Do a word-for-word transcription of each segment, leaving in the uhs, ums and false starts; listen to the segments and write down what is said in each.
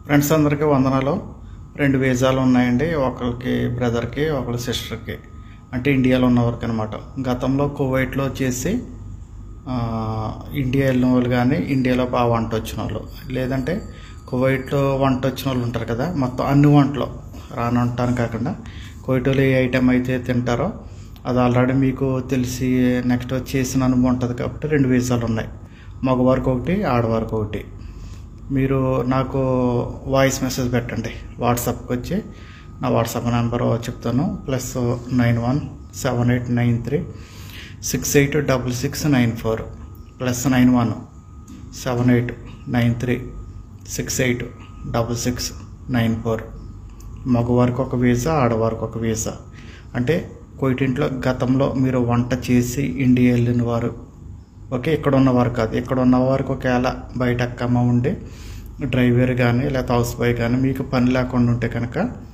Friends అందరికీ వందనాలు. రెండు వీసాలు ఉన్నాయండి, ఒకరికి బ్రదర్కి ఒకరి సిస్టర్కి, అంటే ఇండియాలో ఉన్నవారికి అనమాట. గతంలో కువైట్లో వచ్చేసి ఇండియా వెళ్ళిన వాళ్ళు కానీ ఇండియాలో బాగా వంట వచ్చిన వాళ్ళు, లేదంటే కువైట్లో వంట వచ్చిన వాళ్ళు ఉంటారు కదా, మొత్తం అన్ని వంటలు రాని వంటాను కాకుండా కువైట్లో ఏ ఐటెం అయితే తింటారో అది ఆల్రెడీ మీకు తెలిసి నెక్స్ట్ చేసిన అనుభవం ఉంటుంది కాబట్టి రెండు వీసాలు ఉన్నాయి, మగవారికి ఒకటి ఆడవారికి ఒకటి. మీరు నాకు వాయిస్ మెసేజ్ పెట్టండి, వాట్సాప్కి వచ్చి నా వాట్సాప్ నెంబర్ చెప్తాను, plus nine one seven eight nine three six eight double six nine four plus nine one seven eight nine three six eight double six nine four మగవారికి ఒక వీసా, ఆడవారికి ఒక visa. అంటే కోయిటింట్లో గతంలో మీరు వంట చేసి ఇండియా వెళ్ళిన వారు, ఓకే, ఇక్కడ ఉన్నవారు కాదు, ఇక్కడ ఉన్నవారికి ఒకవేళ బయట అక్కమ్మ ఉండి డ్రైవర్ కానీ లేకపోతే హౌస్ బాయ్ కానీ మీకు పని లేకుండా ఉంటే కనుక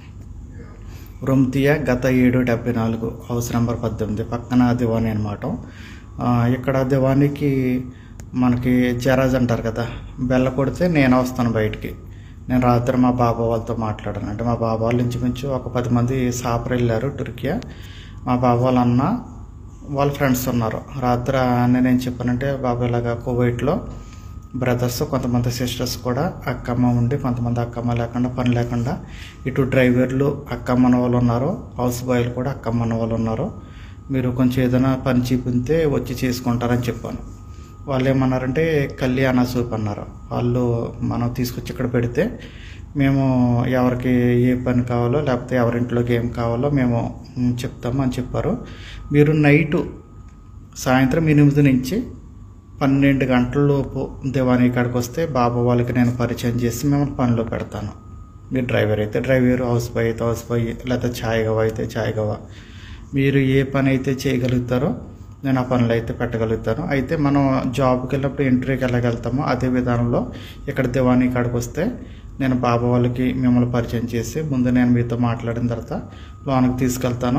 రొమ్తియా గత ఏడు డెబ్బై నాలుగు హౌస్ నెంబర్ పద్దెనిమిది పక్కన దివానీ అనమాట. ఇక్కడ దివానీకి మనకి జరాజ్ అంటారు కదా, బెల్ల కొడితే నేను వస్తాను బయటికి. నేను రాత్రి మా బాబా వాళ్ళతో మాట్లాడాను, అంటే మా బాబా వాళ్ళు ఇంచుమించు ఒక పది మంది సాపర్ వెళ్ళారు టర్కియా. మా బాబా వాళ్ళ అన్న వాళ్ళ ఫ్రెండ్స్ ఉన్నారు. రాత్రి నేనేం చెప్పానంటే, బాబా ఇలాగా కువైట్లో బ్రదర్స్ కొంతమంది సిస్టర్స్ కూడా అక్కమ్మ ఉండి కొంతమంది అక్కమ్మ లేకుండా పని లేకుండా ఇటు డ్రైవర్లు అక్కమ్మన వాళ్ళు ఉన్నారు, హౌస్ బాయ్లు కూడా అక్కమ్మన వాళ్ళు ఉన్నారు. మీరు కొంచెం ఏదైనా పని చూపితే వచ్చి చేసుకుంటారని చెప్పాను. వాళ్ళు ఏమన్నారంటే కళ్యాణ సూప్ అన్నారు. వాళ్ళు మనం తీసుకొచ్చి ఇక్కడ పెడితే మేము ఎవరికి ఏ పని కావాలో లేకపోతే ఎవరింట్లోకి ఏం కావాలో మేము చెప్తాము అని చెప్పారు. మీరు నైటు సాయంత్రం ఎనిమిది నుంచి పన్నెండు గంటలలోపు దివానీ కాడికి వస్తే బాబా వాళ్ళకి నేను పరిచయం చేసి మిమ్మల్ని పనిలో పెడతాను. మీరు డ్రైవర్ అయితే డ్రైవర్, హౌస్ బాయ్ అయితే హౌస్ బాయ్, లేకపోతే ఛాయ్ గవ అయితే ఛాయ్ గవ, మీరు ఏ పని అయితే చేయగలుగుతారో నేను ఆ పనులు అయితే పెట్టగలుగుతాను. అయితే మనం జాబ్కి వెళ్ళినప్పుడు ఇంటర్వ్యూకి వెళ్ళగలుగుతామో అదే విధానంలో ఇక్కడ దివానీ కాడికి వస్తే నేను బాబా వాళ్ళకి మిమ్మల్ని పరిచయం చేసి ముందు నేను మీతో మాట్లాడిన తర్వాత లోనికి తీసుకెళ్తాను.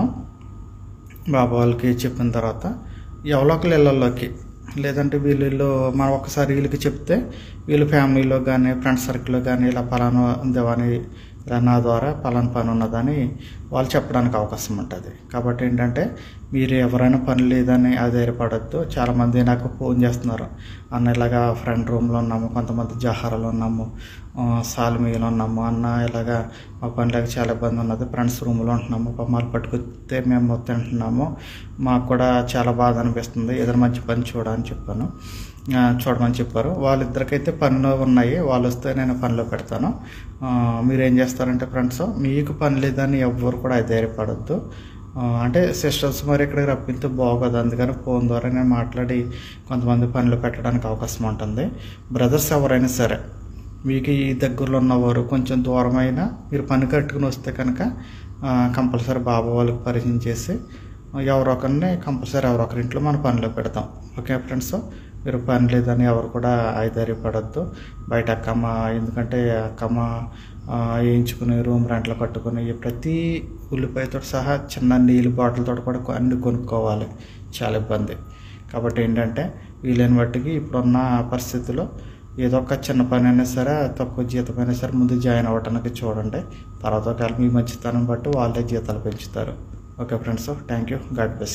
బాబా వాళ్ళకి చెప్పిన తర్వాత ఎవరో ఒకరు ఇళ్ళల్లోకి, లేదంటే వీళ్ళు మనం ఒకసారి వీళ్ళకి చెప్తే వీళ్ళు ఫ్యామిలీలో కానీ ఫ్రెండ్స్ సర్కిల్లో కానీ ఇలా పలానా దివానీ ఇలా నా ద్వారా పలానా పని ఉన్నదని వాళ్ళు చెప్పడానికి అవకాశం ఉంటుంది. కాబట్టి ఏంటంటే మీరు ఎవరైనా పని లేదని ఆధారపడద్దు. చాలామంది నాకు ఫోన్ చేస్తున్నారు, అన్న ఇలాగా ఫ్రెండ్ రూమ్లో ఉన్నాము, కొంతమంది జహారాలో ఉన్నాము, సాల్మీలో ఉన్నాము, అన్న ఇలాగా మా పని లేక చాలా ఇబ్బంది ఉన్నది, ఫ్రెండ్స్ రూమ్లో ఉంటున్నాము, పమ్మాలు పట్టుకొస్తే మేము తింటున్నాము, మాకు కూడా చాలా బాధ అనిపిస్తుంది, ఏదైనా మంచి పని చూడని చెప్పాను, చూడమని చెప్పారు. వాళ్ళిద్దరికైతే పనిలో ఉన్నాయి, వాళ్ళు వస్తే నేను పనిలో పెడతాను. మీరు ఏం చేస్తారంటే ఫ్రెండ్స్, మీకు పని లేదని ఎవ్వరు కూడా ధైర్యపడద్దు. అంటే సిస్టర్స్ మరి ఇక్కడికి రప్పితే బాగోదు, అందుకని ఫోన్ ద్వారా నేను మాట్లాడి కొంతమంది పనులు పెట్టడానికి అవకాశం ఉంటుంది. బ్రదర్స్ ఎవరైనా సరే మీకు ఈ దగ్గరలో ఉన్నవారు కొంచెం దూరమైనా మీరు పని కట్టుకుని వస్తే కనుక కంపల్సరీ బాబా వాళ్ళకి పరిచయం చేసి ఎవరొకరిని కంపల్సరీ ఎవరొకరి ఇంట్లో మన పనిలో పెడతాం. ఓకే ఫ్రెండ్స్, మీరు పని లేదని ఎవరు కూడా ఆధారపడద్దు. బయట అక్కమ్మ, ఎందుకంటే అక్కమ్మ వేయించుకుని రూమ్ రెంట్లో కట్టుకుని ప్రతి ఉల్లిపాయతో సహా చిన్న నీళ్ళు బాటిల్తో కూడా అన్ని కొనుక్కోవాలి, చాలా ఇబ్బంది. కాబట్టి ఏంటంటే వీలైన బట్టికి ఇప్పుడున్న పరిస్థితుల్లో ఏదో ఒక చిన్న పని అయినా సరే, తక్కువ జీతం అయినా సరే ముందు జాయిన్ అవ్వడానికి చూడండి. తర్వాత ఒకవేళ మీ మంచితనం బట్టి వాళ్ళే జీతాలు పెంచుతారు. Okay friends, thank you, God bless.